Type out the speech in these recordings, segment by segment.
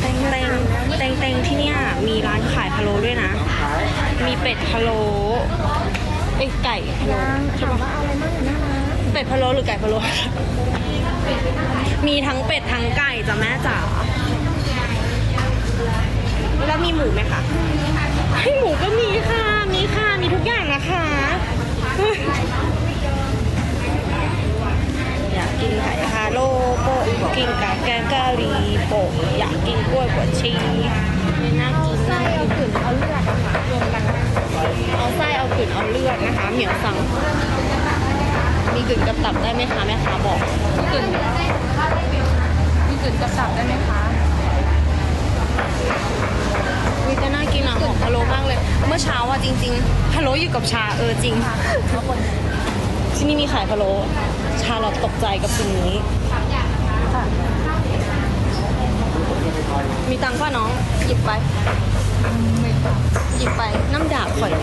แตงที่เนี่ยมีร้านขายพะโล้ด้วยนะมีเป็ดพะโล้ไก่พะโล้ใช่ปะเป็ดพะโล้หรือไก่พะโล้มีทั้งเป็ดทั้งไก่จ้ะแม่จ๋าแล้วมีหมูไหมคะให้หมูก็มีค่ะมีทุกอย่างนะคะอยากกินไข่ฮาโลโปะกินกับแกงกะหรี่โปะอยากกินกล้วยบวชชีน่ากินไส้เอาขืนเอาเลือดรวมกันเอาไส้เอาขืนเอาเลือดนะคะเหมียวสั่งมีกึ่นกับตับได้ไหมคะแม่ค้าบอกกึ่นกับตับได้ไหมคะมีแต่น่ากินอ่ะหอมพะโล้มากเลยเมื่อเช้าอ่ะจริงๆพะโล้อยู่กับชาจริงที่นี่มีขายพะโล้ชาเราตกใจกับสิ่งนี้มีตังค์ป่ะน้องหยิบไปน้ำดาบข่อย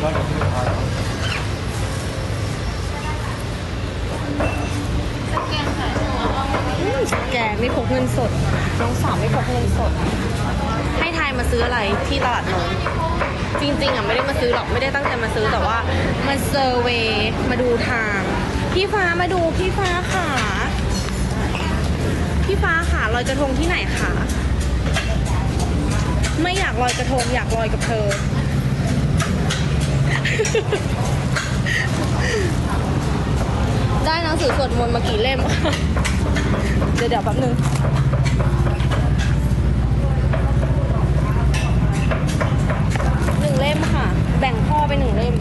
แกไม่พกเงินสดน้องสาวไม่พกเงินสดให้ทายมาซื้ออะไรที่ตลาดนนท์จริงๆอ่ะไม่ได้มาซื้อหรอกไม่ได้ตั้งใจมาซื้อแต่ว่ามันเซอร์เวย์มาดูทางพี่ฟ้ามาดูพี่ฟ้าค่ะลอยกระทงที่ไหนคะไม่อยากลอยกระทงอยากลอยกับเธอ ได้หนังสือสวดมนต์มากี่เล่ม เดี๋ยวแป๊บนึง1 เล่มค่ะแบ่งพ่อไป1 เล่ม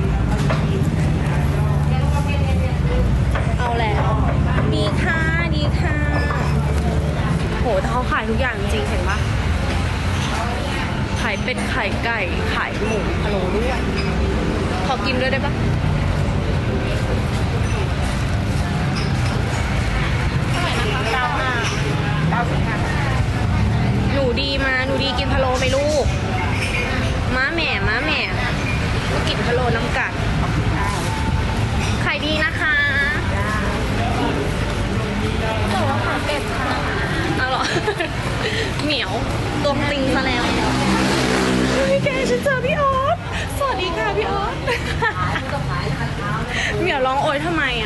เอาแล้วดีค่ะโหเขาขายทุกอย่างจริงเห็นปะขายเป็ดขายไก่ขายหมูพะโล้ด้วยขอกินด้วยได้ปะหนูดีกินพะโล้ไหมลูกม้าแม่กินพะโล้น้ำกัดขายดีนะคะแต่ว่าขายเป็ดค่ะเอาหรอ เหมียวตัวติงซะแล้วเฮ้ยแกฉันเจอพี่ออฟสวัสดีค่ะพี่ออฟ เหมียวร้องโอยทำไมอ่ะ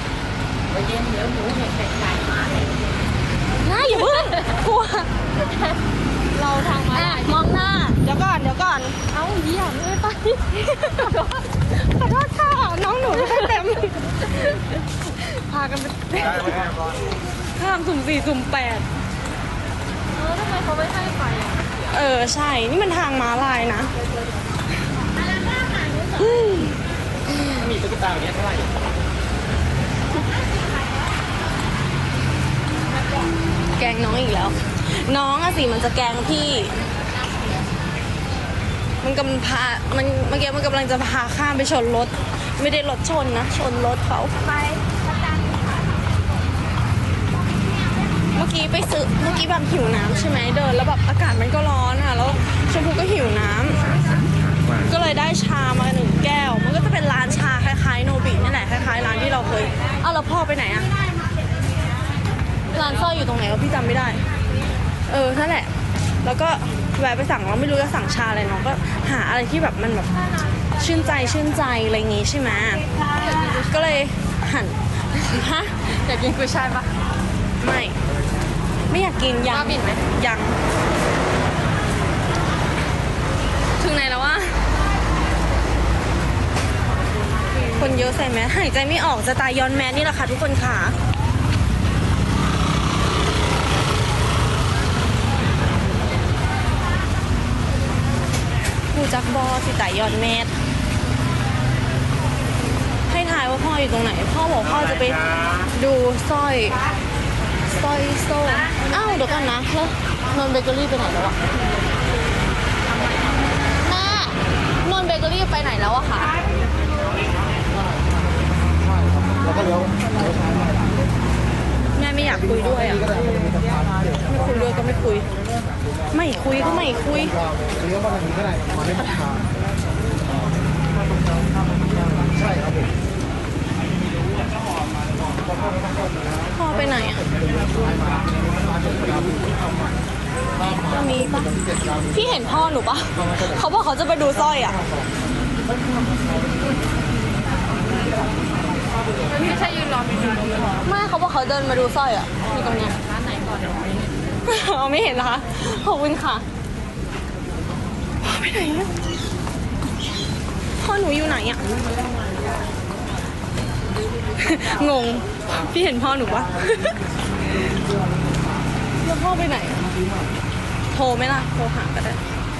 น่าอย่าเพิ่งกลัวเราทางมามองหน้าเดี๋ยวก่อนเอาเยี่ยมไม่ไปขอโทษค่ะน้องหนูไม่ได้เต็มพากันไปข้ามสุ่ม 4 สุ่ม 8 ทำไมเขาไม่ให้ไปใช่นี่มันทางม้าลายนะมีตุ๊กตาอย่างนี้เท่าไหร่แกงน้องอีกแล้วน้องอะสิมันจะแกงพี่มันกำลังเมื่อกี้มันกำลังจะพาข้ามไปชนรถไม่ได้รถชนนะชนรถเขาเมื่อกี้แบบหิวน้ำใช่ไหมเดินแล้วแบบอากาศมันก็ร้อนอะแล้วชมพูก็หิวน้ำก็เลยได้ชามา1 แก้วมันก็จะเป็นร้านชาคล้ายๆโนบินี่แหละคล้ายๆร้านที่เราเคยแล้วพ่อไปไหนอะร้านสร้อยอยู่ตรงไหนวะพี่จำไม่ได้นั่นแหละแล้วก็แวะไปสั่งเราไม่รู้จะสั่งชาอะไรน้องก็หาอะไรที่แบบมันแบบชื่นใจอะไรอย่างงี้ใช่ไหมก็เลยหันฮะอยากกินกุ้ยช่ายปะไม่อยากกินยังบินไหมยังถึงไหนแล้ววะคนเยอะใส่แมสหายใจไม่ออกจะตายย้อนแมสนี่แหละค่ะทุกคนค่ะผู้จักบอสิตายย้อนแมสให้ทายว่าพ่ออยู่ตรงไหนพ่อบอกพ่อจะไปดูสร้อยโซ่อ้าวเดี๋ยวก่อนนะแล้วนนเบเกอรี่ไปไหนแล้วอะแม่นนเบเกอรี่ไปไหนแล้วอะคะแล้วก็เลี้ยวแม่ไม่อยากคุยด้วยอะไม่คุยด้วยก็ไม่คุยก็ไม่คุยเลี้ยวมาทางนี้ก็ได้มาได้ทางใช่ครับผมพ่อไปไหนอ่ะก็มีตรงที่เจ็ดสนามพี่เห็นพ่อหนูปะเขาบอกเขาจะไปดูสร้อยอ่ะไม่ใช่ยืนรอมีดูไม่เขาบอกเขาเดินมาดูสร้อยอ่ะอยู่ตรงเนี้ยร้านไหนก่อนเอาไม่เห็นเหรอคะขอบคุณค่ะพ่อไปไหนอะพ่อหนูอยู่ไหนอ่ะ งง พี่เห็นพ่อหนูปะ แล้วพ่อไปไหนอะโทรไหมล่ะ โทรหาก็ได้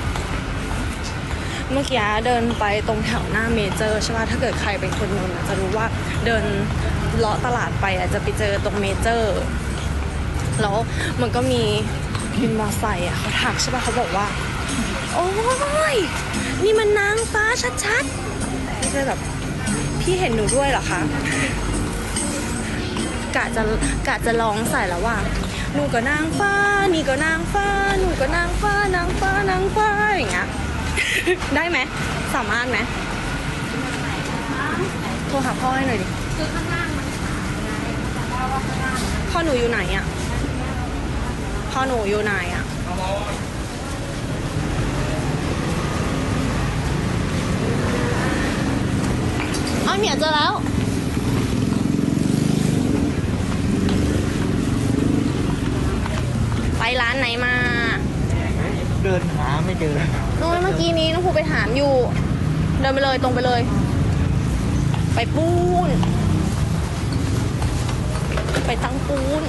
เมื่อกี้เดินไปตรงแถวหน้าเมเจอร์ใช่ป่ะถ้าเกิดใครเป็นคนนนท์อะจะรู้ว่าเดินเลาะตลาดไปอะจะไปเจอตรงเมเจอร์ แล้วมันก็มีวินมอไซค์อะเขาทักใช่ป่ะเขาบอกว่า โอ้ยนี่มันนางฟ้าชัดๆพี่เลยแบบพี่เห็นหนูด้วยเหรอคะกะจะร้องใส่แล้วว่าหนูก็นางฟ้านี่ก็นางฟ้าหนูก็นางฟ้านางฟ้านางฟ้าอย่างเงี้ย ได้ไหมสามารถไหมโทรหาพ่อให้หน่อยดิคือข้างล่างมันพ่อหนูอยู่ไหนอ่ะพ่อหนูอยู่ไหนอ่ะเอาเหมียวเจอแล้วไปร้านไหนมาเดินหาไม่เจอน้อยเมื่อกี้นี้น้องภูไปถามอยู่ เดินไปเลยตรงไปเลย ไปปูน ไปตั้งปูน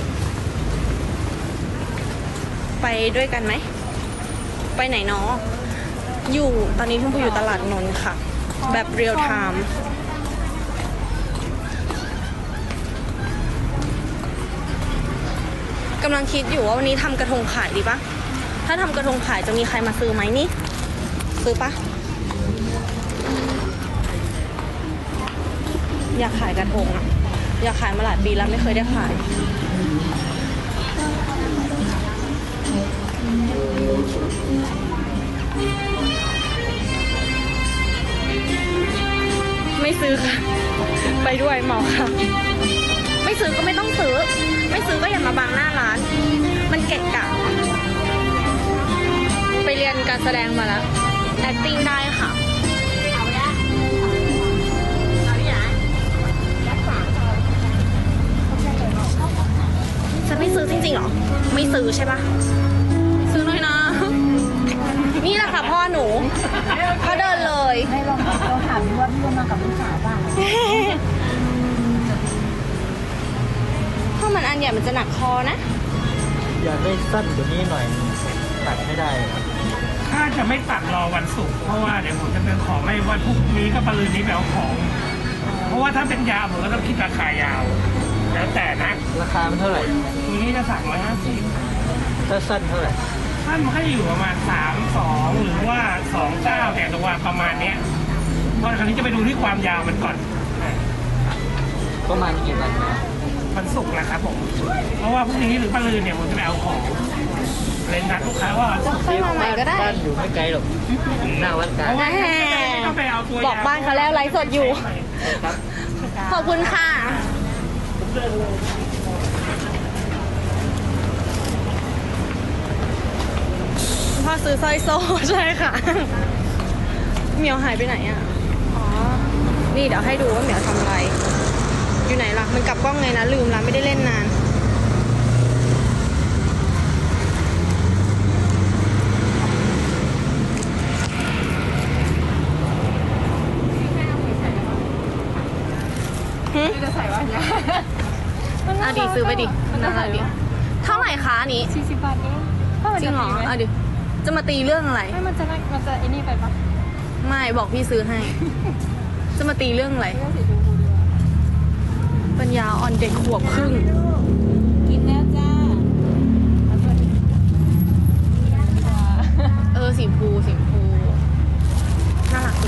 ไปด้วยกันไหม ไปไหนเนาะอยู่ตอนนี้ทุ่มพูอยู่ตลาดนนท์ค่ะ แบบเรียลไทม์กำลังคิดอยู่ว่าวันนี้ทำกระทงขายดีปะถ้าทำกระทงขายจะมีใครมาซื้อไหมนี่ ซื้อปะอยากขายกระทงอะอยากขายมาหลายปีแล้วไม่เคยได้ขาย ไม่ซื้อค่ะ ไปด้วยเหมาค่ะ ไม่ซื้อก็ไม่ต้องซื้อ ไม่ซื้อก็อย่ามาบังหน้าร้าน มันเกะกะ ไปเรียนการแสดงมาแล้ว acting ได้ค่ะ จะไม่ซื้อจริงๆเหรอ ไม่ซื้อใช่ปะซื้อหน่อยนะ นี่แหละค่ะพ่อหนูเขาเดินเลยให้ลองถามว่าพี่มากับลูกสาวบ้างเพราะมันอันใหญ่มันจะหนักคอนะอยากได้สั้นกว่านี้หน่อยตัดไม่ได้ครับถ้าจะไม่ตัดรอวันศุกร์เพราะว่าเดี๋ยวผมจะเป็นของไม่วันพรุ่งนี้ก็ปรืนนี้ไปเอาของ เพราะว่าถ้าเป็นยาวผมก็ต้องคิดราคายาว แล้วแต่นะราคามันเท่าไหร่ตัวนี้จะ350 ถ้าสั้นเท่าไหร่ท่านมันก็อยู่ประมาณ32หรือว่า29แต่ตัวประมาณเนี้ยเพราะคราวนี้จะไปดูที่ความยาวมันก่อนประมาณกี่วันนะวันศุกร์นะครับผมเพราะว่าพรุ่งนี้หรือปรืนเนี่ยผมจะไปเอาของเลยนัดลูกค้าว่าค่อยมาใหม่ก็ได้บ้านอยู่ไม่ไกลหรอกหน้าวัดกลางเพราะว่าก็ไปเอาตัวยาวบอกบ้านเขาแล้วไลฟ์สดอยู่ครับขอบคุณค่ะ พ่อซื้อสร้อยโซ่ ใช่ค่ะ เหมียวหายไปไหนอ่ะ อ๋อ นี่เดี๋ยวให้ดูว่าเหมียวทำอะไร อยู่ไหนล่ะ มันกลับกล้องไงนะ ลืมละไม่ได้เล่นนานจะใส่ว่าเนี่ยอ่ะดิซื้อไปดิน่ารักดิเท่าไหร่คะอันนี้ 40 บาทเองถ้ามันจริจะงเหรอตีไหมอ่ะดิ จะมาตีเรื่องอะไรไม่มันจะไอ้นี่ไปปะไม่บอกพี่ซื้อให้ จะมาตีเรื่องอะไรเรื่องสีชมพูดีกว่าปัญญาอ่อนเด็กขวบครึ่งกินแล้วจ้าสีชมพูน่ารักดี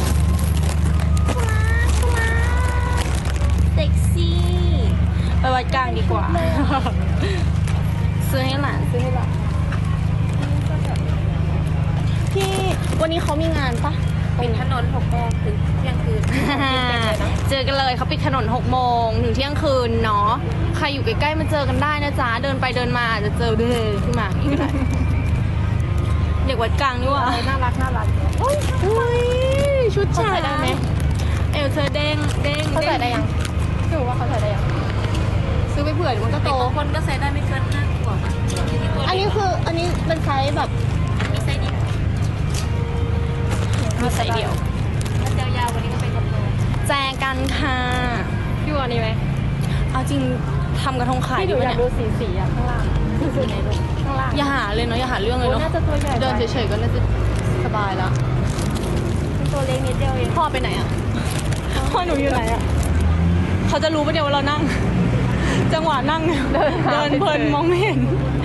เซ็กซี่ ไปวัดกลางดีกว่า ซื้อให้หลานพี่วันนี้เขามีงานปะปิดถนน6 โมงถึงเที่ยงคืนเจอกันเลยเขาปิดถนน6 โมงถึงเที่ยงคืนเนาะใครอยู่ใกล้ๆมาเจอกันได้นะจ๊ะเดินไปเดินมาอาจจะเจอเดินขึ้นมาอีกก็ได้เด็กวัดกลางนี่หว่าน่ารักอุ้ยชุดเขาจ๋าใส่ได้ไหมเอวเธอเด้งเขาใส่ได้ยังพี่บอกว่าเขาใส่ได้ยังซื้อไปเผื่อเดี๋ยวมันก็โตบางคนก็ใส่ได้ไม่เกิน5 ขวบอ่ะอันนี้เป็นไซส์แบบมีไซส์เดียวมีไซส์เดียวมันยาวๆวันนี้ก็เป็นกระโปรงแจกันค่ะพี่ว่านี่ไหมเอาจริงทำกระทงขายพี่ดีดูไหมอยากเนี่ยดูสีอ่ะข้างล่างสีไหนดูข้างล่างอย่าหาเลยเนาะอย่าหาเรื่องเลยเนาะน่าจะตัวใหญ่เดินเฉยๆก็น่าจะสบายแล้วๆตัวเล็กนิดเดียวเองพ่อไปไหนอ่ะ พ่อหนูอยู่ไหนอ่ะ เขาจะรู้ปะเนี่ยว่าเรานั่ง จังหวะนั่งเดินเพลินมองไม่เห็น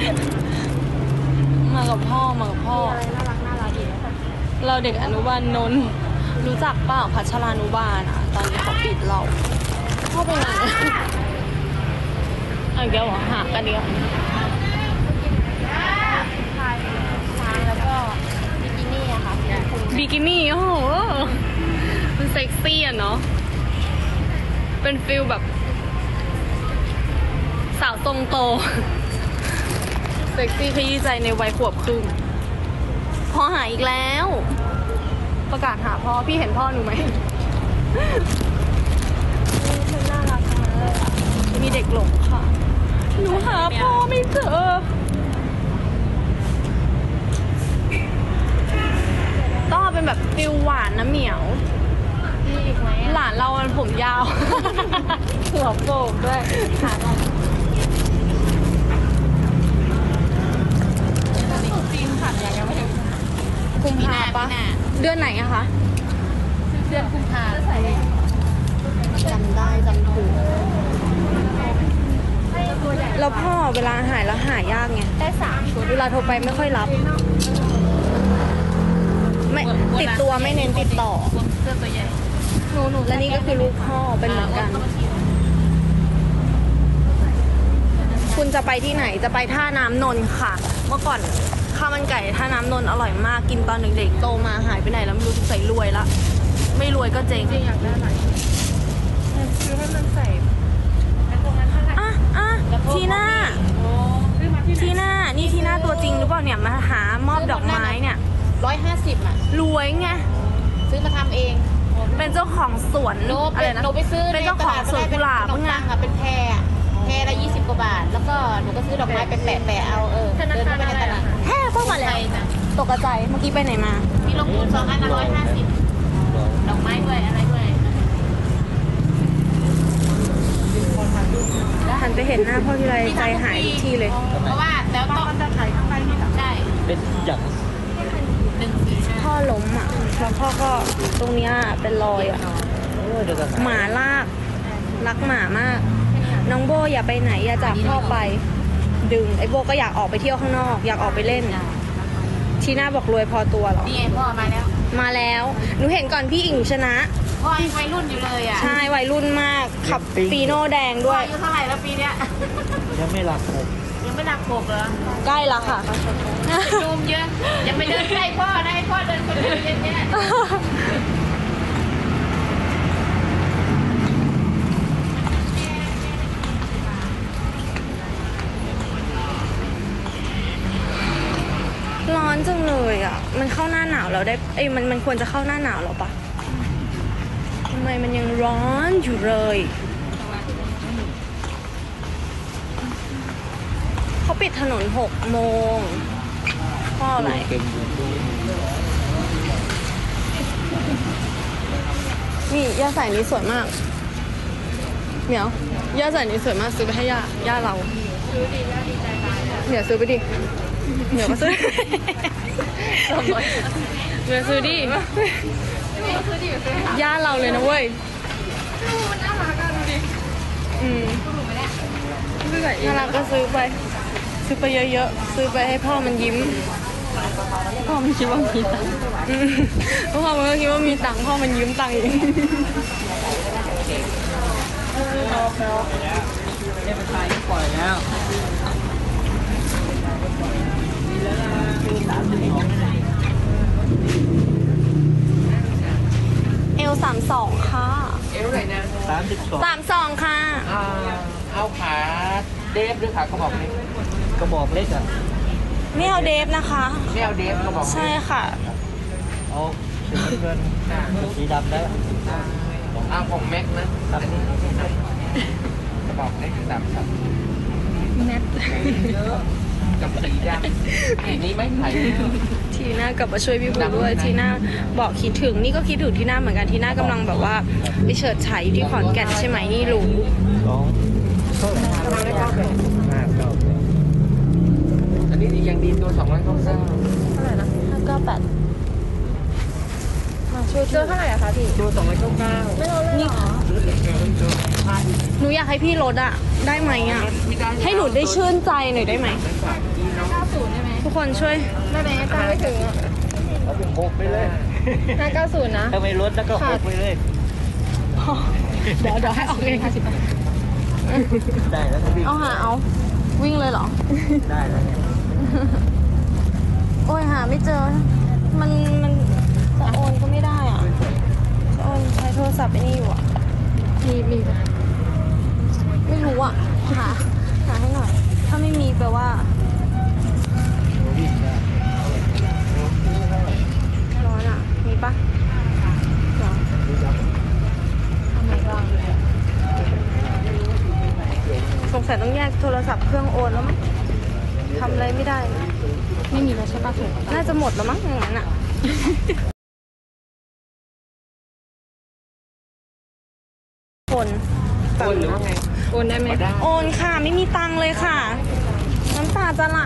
มากับพ่อน่ารักดีนะเราเด็กอนุบาลนนท์รู้จักเปล่าพัชรานุบาลอ่ะ ตอนนี้เขาปิดเราพ่อไปไหนเอาเดี๋ยวเหรอหากันเดียวชายแล้วก็บิกินี่อะค่ะบิกินี่โอ้โหมันเซ็กซี่อ่ะเนาะ เป็นฟิลแบบ สาวทรงโต เซ็กซี่ขยี้ใจในวัยขวบครึ่งพ่อหายอีกแล้ว ประกาศหาพ่อ พี่เห็นพ่อหนูไหมน่ารักมากเลยอะมีเด็กหลงค่ะ หนูหาพ่อไม่เจอ ต้องเอาเป็นแบบฟิลหวานนะเหมียวมีอีกไหมหลานเรามันผมยาวหัวโป่งด้วยขาหน่อยจีนผัดยังไม่ถึงกุมภาปะมีนาเดือนไหนอะคะเดือนกุมภาใส่จำได้จำถูกตัวใหญ่แล้วพ่อเวลาหายแล้วหายากไงได้3 ชุดเวลาโทรไปไม่ค่อยรับ ไม่ติดตัวไม่เน้นติดต่อเสื้อตัวใหญ่หนูและนี่ก็คือลูกพ่อเป็นเหมือนกัน คุณจะไปที่ไหนจะไปท่าน้ำนนท์ค่ะ เมื่อก่อนข้าวมันไก่ท่าน้ำนนท์อร่อยมากกินตอนเด็กๆโตมาหายไปไหนแล้วไม่รู้ใส่รวยละไม่รวยก็เจ๊งจริงอยากได้ไหนซื้อให้มันใส่ไอ้ตรงนั้นเท่าไหร่อ่ะทีน่าโอ้ซื้อมาที่ทีน่านี่ทีน่าตัวจริงหรือเปล่าเนี่ยมาหามอบดอกไม้เนี่ย 150อ่ะรวยไงซื้อมาทำเองเป็นเจ้าของสวนโนอะไรนะหนูไปซื้อเป็นเจ้าของสวนกุหลาบขนมไงปังอ่ะเป็นแพรอะแพรละ20 กว่าบาท แล้วก็หนูก็ซื้อดอกไม้เป็นแปะๆเอาเดินเข้าไปในตลาดแฮ่พวกมาแล้วตกกระจายเมื่อกี้ไปไหนมามีลงทุน2 อันละ150ดอกไม้ด้วยอะไรด้วยหันไปเห็นหน้าพ่อทีไรใจหายทุกทีเลยเพราะว่าแล้วต้องจะขายข้างในนี่ใช่เป็นอย่าง 145 พ่อล้มอ่ะแล้วพ่อก็ตรงเนี้ยเป็นรอยอ่ะเดี๋ยวกันหมาลากรักหมามาก น้องโบอย่าไปไหนอย่าจากพ่อไป ดึงไอ้โบก็อยากออกไปเที่ยวข้างนอก อยากออกไปเล่นทีน่าบอกรวยพอตัวเหรอนี่ไงพ่อมาแล้วมาแล้วหนูเห็นก่อนพี่อิงชนะพ่อยังวัยรุ่นอยู่เลยอ่ะใช่วัยรุ่นมากขับฟีโน่แดงพ่ด้อวยอายุเท่าไหร่แล้วปีเนี้ยยังไม่หลับเลยยังไม่หนัก6เหรอใกล้ละค่ะจูมเยอะอย่าไปเดินใกล้พ่อนะให้พ่อเดินคนเดียวเย็นเนี่ยร้อนจังเลยอ่ะ มันเข้าหน้าหนาวแล้วได้ เอ้ยมันควรจะเข้าหน้าหนาวแล้วปะทำไมมันยังร้อนอยู่เลย เขาปิดถนน6 โมงเพราะอะไรเก่งอยู่ดูนี่ย่าใส่นี้สวยมากเหมียวย่าใส่นี้สวยมากซื้อไปให้ย่าเราเดี๋ยวซื้อไปดิเดี๋ยวก็ซื้อเดี๋ยวซื้อดิย่าเราเลยนะเว้ยน่ารักก็ซื้อไปเยอะๆซื้อไปให้พ่อมันยิ้มพ่อมันคิดว่ามีตังค์พ่อมันก็คิดว่ามีตังค์พ่อมันยืมตังค์อีกเนี่ยเป็นชายที่ปล่อยแล้วเอล32ค่ะเอวเลยนะ32 32ค่ะเอาขาเดฟหรือขากระบอกเล็กกระบอกเล็กอ่ะไม่เอาเดฟนะคะไม่เอาเดฟก็บอกใช่ค่ะเอาสีเงินสีดำได้เอาของแม็กนะครับกระบอกได้ถึง3 ชั้นแนทกับสีดำสีนี้ไม่ขายทีน่ากลับมาช่วยพี่บูด้วยทีน่าบอกคิดถึงนี่ก็คิดถึงทีน่าเหมือนกันทีน่ากำลังแบบว่าไปเฉิดฉายอยู่ที่ขอนแก่นใช่ไหมนี่รู้สองเท่าไหร่598 อันนี้ยังดีตัว299 เท่าไหร่นะ598มาช่วยเจอเท่าไหร่อะคะพี่ตัว299ไม่เอาเลยนี่หนูอยากให้พี่ลดอะได้ไหมอะให้หนูได้ชื่นใจหน่อยได้ไหมทุกคนช่วยได้ไหมตั้งไม่ถึงอ่ะเอาเป็น6ไปเลย 590 นะถ้าไม่ลดแล้วก็6ไปเลยเดี๋ยวให้ออกเองค่ะสิได้แล้วนะพี่เอาวิ่งเลยเหรอได้แล้วเนี่ยโอ้ยหาไม่เจอ มันจะโอนก็ไม่ได้อ่ะจะโอนใช้โทรศัพท์ไอ้นี่อยู่อ่ะมีไม่รู้อ่ะ หาให้หน่อย ถ้าไม่มีแปลว่าวิ่งได้ร้อนอ่ะ มีปะเดี๋ยวทำไมบ้างสงสัยต้องแยกโทรศัพท์เครื่องโอนแล้วมั้งทำอะไรไม่ได้ไม่มีแล้วใช่ปะถึงน่าจะหมดแล้วมั้งอย่างนั้นอ่ะ คนโอนหรือว่าไงโอนได้ไหมได้โอนค่ะ ไม่มีตังค์เลยค่ะ น้ำตาจะไหล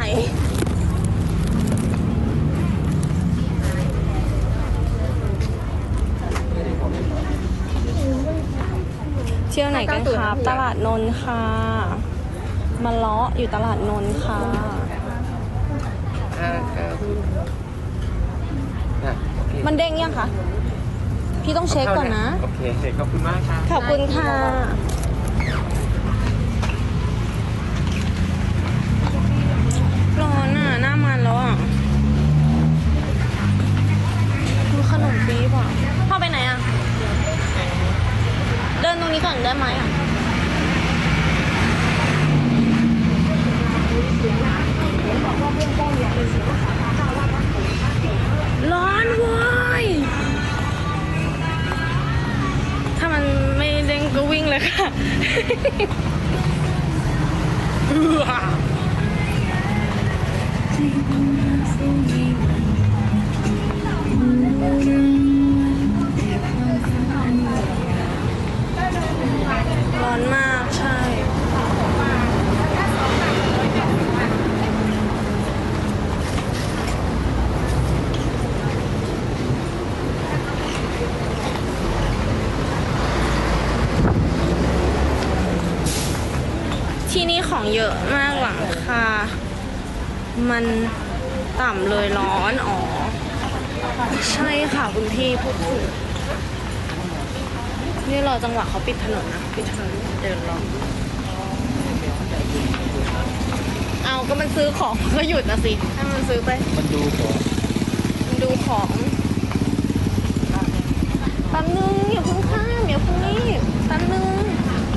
เที่ยวไหนกันครับ ตลาดนนท์ค่ะ มาเลาะอยู่ตลาดนนท์ค่ะโอเคมันเด้งยังคะ พี่ต้องเช็คก่อนนะโอเคขอบคุณมากครับขอบคุณค่ะ ร้อนอ่ะ หน้ามันแล้วอ่ะดูขนมปี๊บอ่ะพ่อไปไหนอ่ะ เดินตรงนี้ก่อนได้ไหมอ่ะ ร้อนเว้ย ถ้ามันไม่เด้งก็วิ่งเลยค่ะ ร้อนมากใช่ ที่นี่ของเยอะมากหลังคามันต่ำเลยร้อน อ๋อ ใช่ค่ะคุณพี่พูดถูกนี่รอจังหวะเขาปิดถนนนะ ปิดถนนเดินรอเอาก็มันซื้อของก็หยุดนะสิ ให้มันซื้อไปมันดูก่อนมันดูของแป๊บนึงอย่าเพิ่งข้ามอย่าเพิ่งรีบแป๊บนึง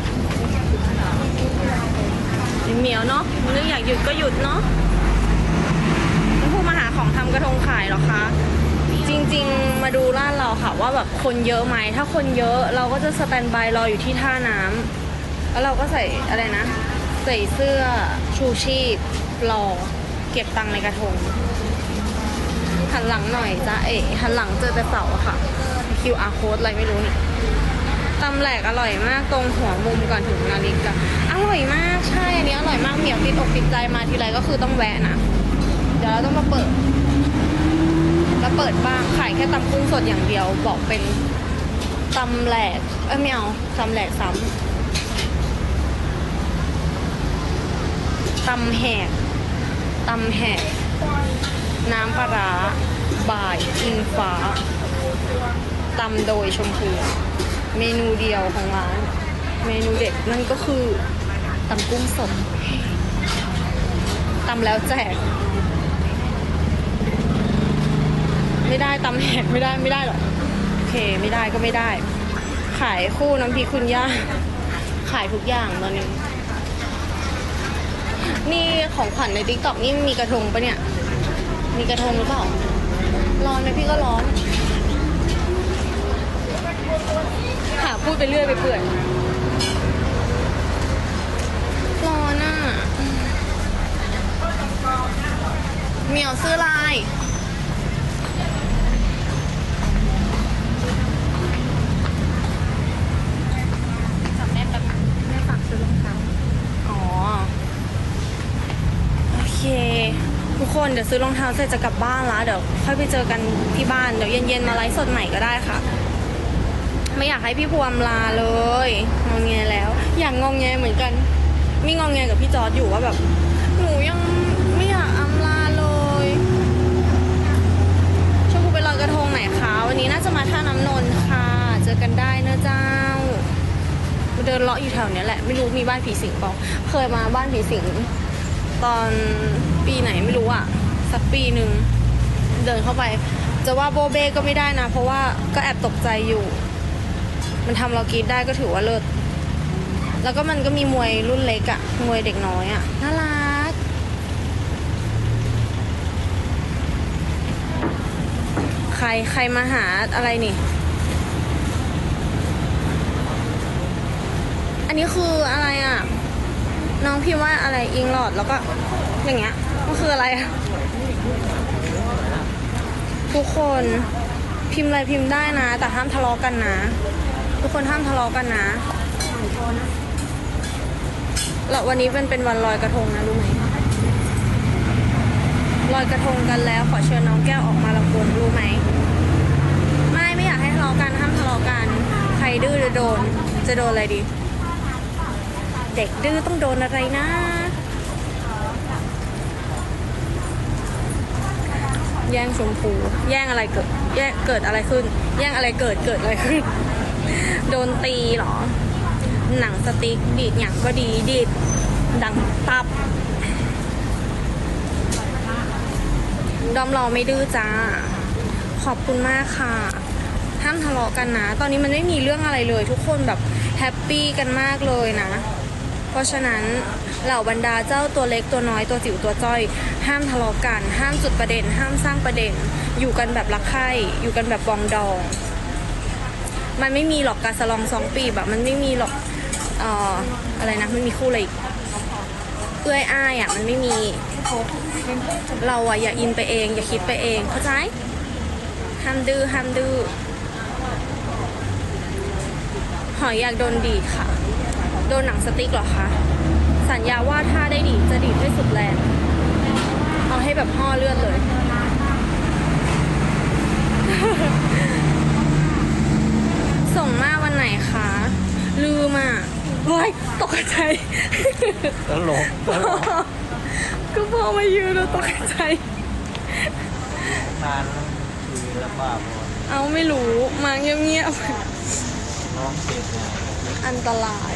เหมียวเนาะนึกอยากหยุดก็หยุดเนาะแล้วพูดมาหาของทำกระทงขายเหรอคะ จริงๆมาดูร้านเราค่ะว่าแบบคนเยอะไหม ถ้าคนเยอะเราก็จะสแตนบายรออยู่ที่ท่าน้ำแล้วเราก็ใส่อะไรนะ ใส่เสื้อชูชีพรอเก็บตังค์ในกระทง หันหลังหน่อยจ้าเอ๋หันหลังเจอแต่เสาอะค่ะ QR code อะไรไม่รู้นี่ตำแหลกอร่อยมากตรงหัวมุมก่อนถึงนาฬิกาอร่อยมากใช่อันนี้อร่อยมากเหมียวติดอกติดใจมาทีไรก็คือต้องแวะนะ เดี๋ยวเราต้องมาเปิด แล้วเปิดบ้างขายแค่ตำกุ้งสดอย่างเดียวบอกเป็นตำแหลกไม่เอาตำแหลกซ้ำตำแหกตำแหกน้ำปลาร้าบ่ายอิงฟ้าตำโดยชมพูเมนูเดียวของร้านเมนูเด็ดนั่นก็คือตำกุ้งสดตำแล้วแจกไม่ได้ตำแหกไม่ได้หรอกโอเคไม่ได้ก็ไม่ได้ ขายคู่น้ำพริกคุณย่าขายทุกอย่างตอนนี้นี่ของขวัญใน TikTok นี่มีกระทงปะเนี่ย มีกระทงหรือเปล่า ร้อนไหมพี่ก็ร้อนค่ะพูดไปเรื่อยไปเปื่อยร้อนอ่ะเหมียวซื้อลายแม่ฝากซื้อรองเท้าอ๋อโอเคทุกคนเดี๋ยวซื้อรองเท้าเสร็จจะกลับบ้านแล้วเดี๋ยวค่อยไปเจอกันที่บ้านเดี๋ยวเย็นๆมาไลฟ์สดใหม่ก็ได้ค่ะไม่อยากให้พี่พวมลาเลยงองแงแล้วอยากงองแงเหมือนกันมีงองแงกับพี่จอร์จอยู่ว่าแบบหนูยังไม่อยากอำลาเลยชมพูไปลอยกระทงไหนคะวันนี้น่าจะมาท่าน้ำนนท์ค่ะเจอกันได้นะเจ้ามาเดินเลาะอยู่แถวเนี้ยแหละไม่รู้มีบ้านผีสิงเปล่าเคยมาบ้านผีสิงตอนปีไหนไม่รู้อ่ะสักปีหนึ่งเดินเข้าไปจะว่าโบเบ้ก็ไม่ได้นะเพราะว่าก็แอบตกใจอยู่มันทำเรากรี๊ดได้ก็ถือว่าเลิศแล้วก็มันก็มีมวยรุ่นเล็กอะมวยเด็กน้อยอะน่ารักใครมาหาอะไรนี่อันนี้คืออะไรอะน้องพิมพ์ว่าอะไรอิงหลอดแล้วก็อย่างเงี้ยมันคืออะไรอะทุกคนพิมพ์อะไรพิมพ์ได้นะแต่ห้ามทะเลาะกันนะทุกคนห้ามทะเลาะกันนะแล้ววันนี้เป็นวันลอยกระทงนะรู้ไหมลอยกระทงกันแล้วขอเชิญน้องแก้วออกมาลำวงรู้ไหมไม่อยากให้ทะเลาะกันห้ามทะเลาะกันใครดื้อจะโดนอะไรดีเด็กดื้อต้องโดนอะไรนะแย่งชมพูแย่งอะไรเกิดอะไรขึ้นแย่งอะไรเกิดอะไรขึ้นโดนตีเหรอหนังสติ๊กดีดอย่างก็ดีดีดดังตับดอมเราไม่ดื้อจ้าขอบคุณมากค่ะห้ามทะเลาะกันนะตอนนี้มันไม่มีเรื่องอะไรเลยทุกคนแบบแฮปปี้กันมากเลยนะเพราะฉะนั้นเหล่าบรรดาเจ้าตัวเล็กตัวน้อยตัวจิ๋วตัวจ้อยห้ามทะเลาะกันห้ามจุดประเด็นห้ามสร้างประเด็นอยู่กันแบบรักใคร่อยู่กันแบบบองดองมันไม่มีหรอกการสลอง2 ปีแบบมันไม่มีหรอกอะไรนะไม่มีคู่เลยเอื้อยอ้ายอ่ะมันไม่มีเราอ่ะอย่าอินไปเองอย่าคิดไปเองเข้าใจห้ามดื้อหอยอยากโดนดีดค่ะโดนหนังสติ๊กเหรอคะสัญญาว่าถ้าได้ดีดจะดีดให้สุดแรงเอาให้แบบห่อเลือดเลย ส่งมาวันไหนคะลืมอ่ะว้ายตกใจตลกก็พอมายืนแล้วตกใจนานคุยแล้วบ้าบอเอาไม่รู้มาเงียบน้องเจ็บไงอันตราย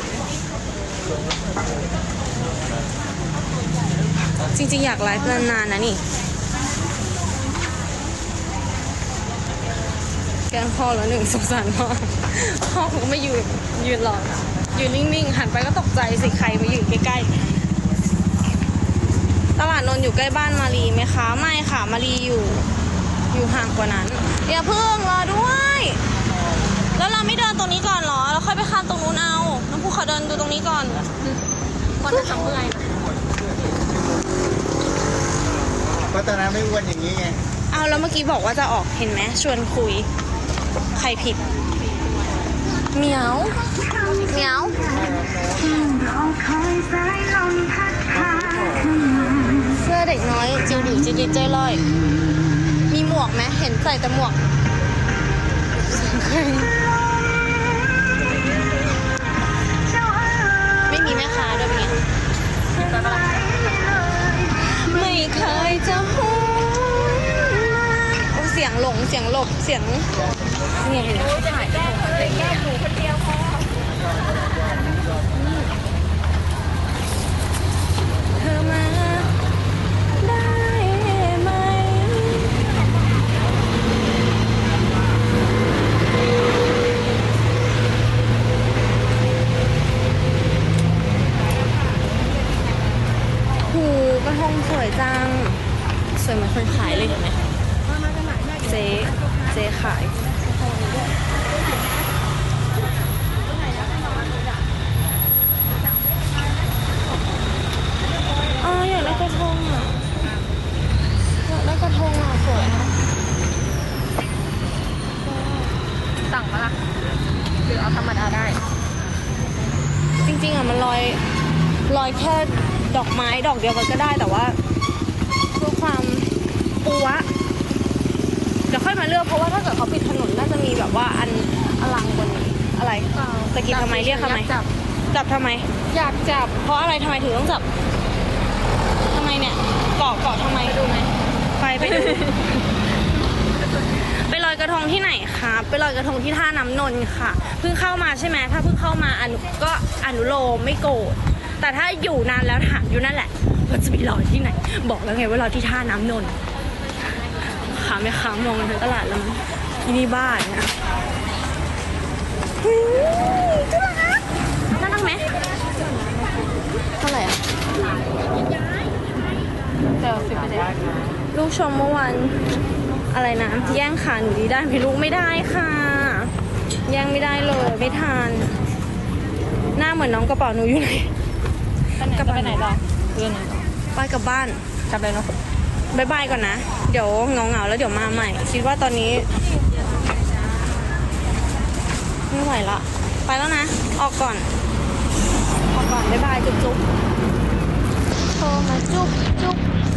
จริงๆอยากไลฟ์นานๆนะนี่แกล้งพ่อแล้ว1สงสารพ่อเขาก็ไม่ยืนรอยืนนิ่งๆหันไปก็ตกใจสิใครมาอยู่ใกล้ๆตลาดนนท์อยู่ใกล้บ้านมารีไหมคะไม่ค่ะมารีอยู่ห่างกว่านั้นอย่าเพิ่งรอด้วยแล้วเราไม่เดินตรงนี้ก่อนเหรอเราค่อยไปข้ามตรงนู้นเอาน้องผู้ขอเดินดูตรงนี้ก่อนคนจะเมื่อยเพราะตอนนั้นไม่อ้วนอย่างนี้ไงเอาแล้วเมื่อกี้บอกว่าจะออกเห็นไหมชวนคุยใครผิดเหมียวเสื้อเด็กน้อยจิ๋วหลิวจิ๋วเจ้ยลอยมีหมวกไหมเห็นใส่แต่หมวกไม่มีแม่ค้าด้วยเป็นไงไม่เคยจะพูดเสียงหลงเสียงหลบเสียงเนี่ยเห็นไหมแก้หนูคนเดียวพอเธอมาได้ไหมระทงสวยจังสวยเหมือนคนขายเลยเห็นไหมเจ๊ขายอ๋ออยากได้กระทงอ่ะอยากได้กระทงอ่ะสวยนะสั่งมาละหรือเอาธรรมดาได้จริงๆอ่ะมันลอยแค่ดอกไม้ดอกเดียวกันก็ได้แต่ว่าเพื่อความปัวเดี๋ยวค่อยมาเลือกเพราะว่าถ้าเกิดเขาปิดถนนน่าจะมีแบบว่าอันอลังกว่านี้อะไรตะกี้ทำไมเรียกทำไมจับจับทำไมอยากจับเพราะอะไรทำไมถึงต้องจับทำไมเนี่ยเกาะทำไมดูไหมไปดู ไปลอยกระทงที่ไหนคะไปลอยกระทงที่ท่าน้ำนนท์ค่ะเพิ่งเข้ามาใช่ไหมถ้าเพิ่งเข้ามาก็อนุโลมไม่โกรธแต่ถ้าอยู่นานแล้วถามอยู่นั่นแหละว่าจะไปลอยที่ไหน บอกแล้วไงว่าลอยที่ท่าน้ำนนท์ขาไม่ค้างมองกันทั้งตลาดแล้วมั้งที่นี่บ้านนะน่ารักไหมเท่าไหร่อ่ะแต่สิบไปเลยลูกชมเมื่อวันอะไรนะแย่งขาหนูดีได้ไหมลูกไม่ได้ค่ะแย่งไม่ได้เลยไม่ทานหน้าเหมือนน้องกระเป๋าหนูอยู่ไหนไปไหนต่อเพื่อนไหนต่อไปกลับบ้านกลับเลยเนาะบายบายก่อนนะเดี๋ยวเหงาแล้วเดี๋ยวมาใหม่คิดว่าตอนนี้ไม่ไหวละไปแล้วนะออกก่อนบายบายจุ๊บจุ๊บโทรมาจุ๊บจุ๊บ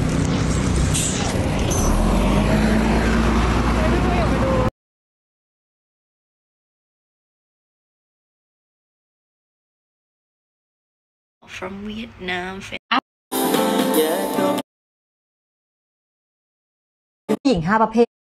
from Vietnam หญิง5 ประเภท